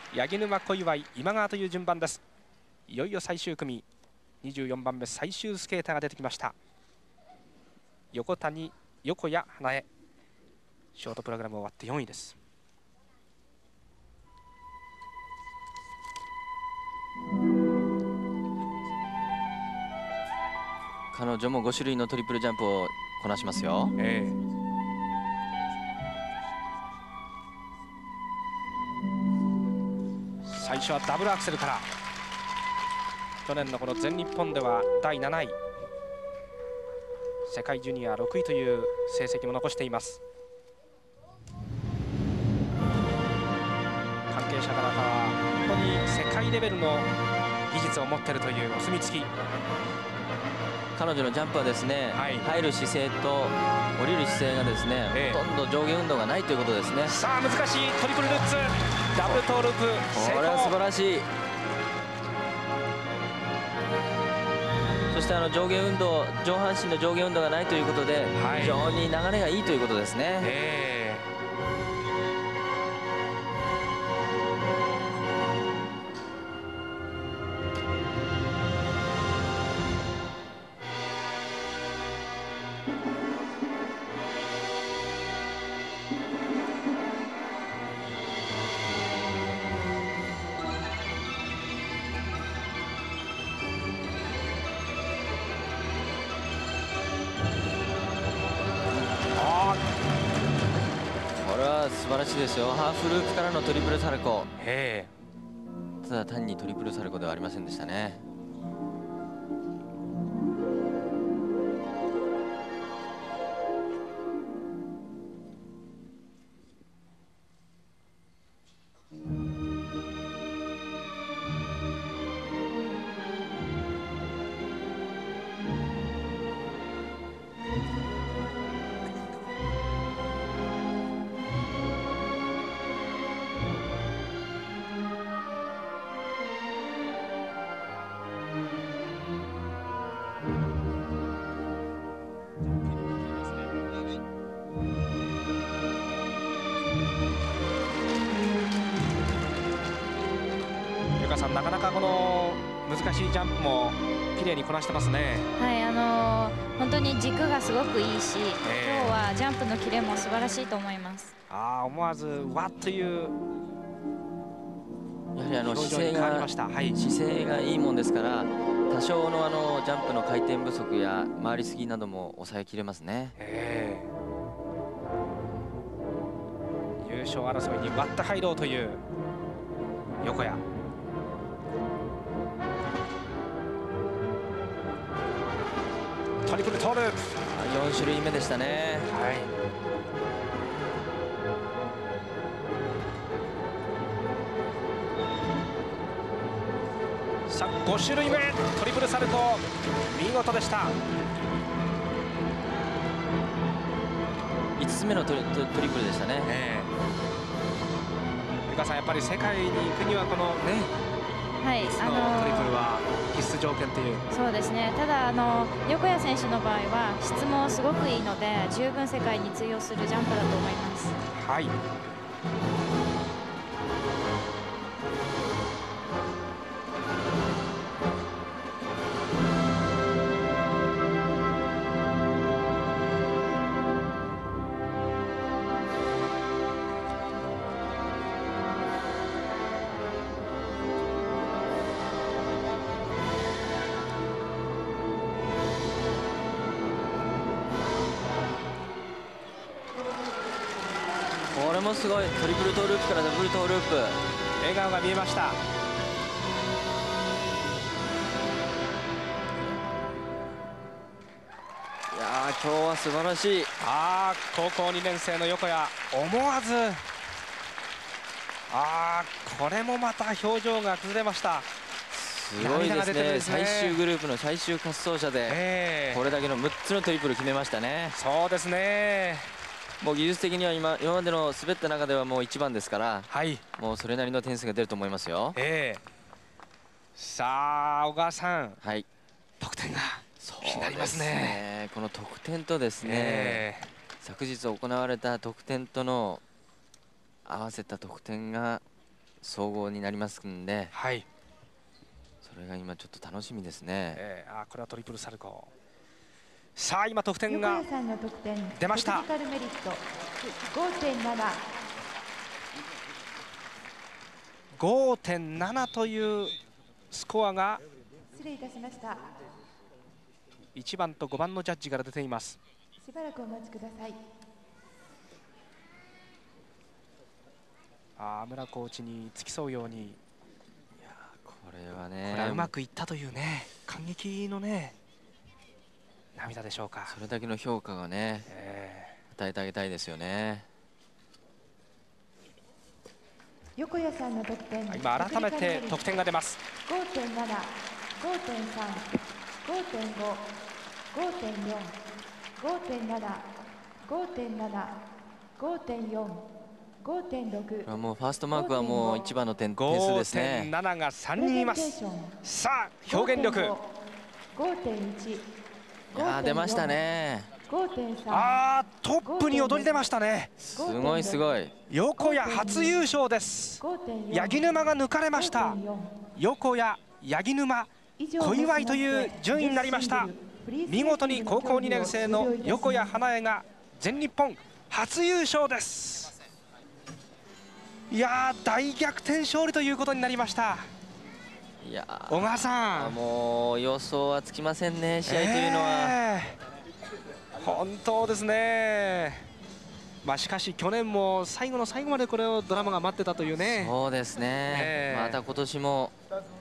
八木沼、小祝、今川という順番です。いよいよ最終組、24番目最終スケーターが出てきました。横谷、横谷花江、ショートプログラム終わって4位です。 彼女も5種類のトリプルジャンプをこなしますよ。 最初はダブルアクセルから。去年のこの全日本では第7位、世界ジュニア6位という成績も残しています。関係者からは本当に世界レベルの技術を持っているというお墨付き。 彼女のジャンプはですね、入る姿勢と降りる姿勢がですね、ほとんど上下運動がないということですね。 さあ難しいトリプルルッツ、ダブルトーループ成功。 これは素晴らしい。そして上下運動、上半身の上下運動がないということで、非常に流れがいいということですね。素晴らしいですよ。ハーフループからのトリプルサルコー。ただ単にトリプルサルコーではありませんでしたね。 なかなかこの難しいジャンプも綺麗にこなしてますね。 本当に軸がすごくいいし、今日はジャンプのキレも素晴らしいと思います。 思わずわっというやはり姿勢がいいもんですから、多少のジャンプの回転不足や回りすぎなども抑えきれますね。 優勝争いに割って入ろうという横谷。トリプルトーループ、 4種類目でしたね。 さあ5種類目トリプルサルコー、見事でした。 5つ目のトリプルでしたね。 ゆかさん、やっぱり世界に行くにはこのね、トリプルは必須条件という。 そうですね。ただ横谷選手の場合は質もすごくいいので、十分世界に通用するジャンプだと思います。 これもすごい。トリプルトーループからダブルトーループ、 笑顔が見えました。 今日は素晴らしい。 高校2年生の横谷、思わずこれもまた表情が崩れました。 すごいですね。最終グループの最終滑走者でこれだけの6つのトリプル決めましたね。 そうですね。 もう技術的には今までの滑った中ではもう一番ですから、もうそれなりの点数が出ると思いますよ。 さあ小川さん、得点が気になりますね。 この得点とですね、昨日行われた得点との合わせた得点が総合になりますんで、 はい、 それが今ちょっと楽しみですね。 これはトリプルサルコー。さあ今得点が出ました。5.7 というスコアが1番と5番のジャッジから出ています。 しばらくお待ちください。 村コーチに付き添うように、 これはね、 これはうまくいったというね、感激のね涙でしょうか。 それだけの評価がね、与えてあげたいですよね。 横谷さんの得点、 今改めて得点が出ます。 5.7、5.3、5.5、5.4、5.7、5.7、5.4、5.6。これはもうファーストマークはもう1番の点数ですね。 5.7 が3人います。さあ表現力。 5.1。 いや出ましたね。 トップに躍り出ましたね。 すごいすごい。 横谷初優勝です。八木沼が抜かれました。横谷、八木沼、小祝という順位になりました。見事に高校2年生の横谷花江が全日本初優勝です。いやー、大逆転勝利ということになりました。 いや小川さん、 もう予想はつきませんね、試合というのは。 本当ですね。しかし去年も最後の最後までこれをドラマが待ってたというね。 そうですね、また今年も